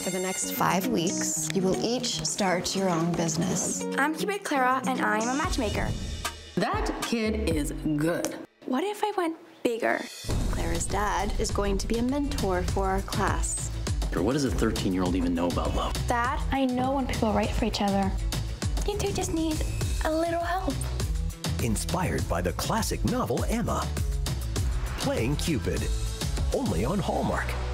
For the next 5 weeks, you will each start your own business. I'm Cupid Clara, and I am a matchmaker. That kid is good. What if I went bigger? Clara's dad is going to be a mentor for our class. Or what does a 13-year-old even know about love? Dad, I know when people are right for each other. You two just need a little help. Inspired by the classic novel Emma. Playing Cupid. Only on Hallmark.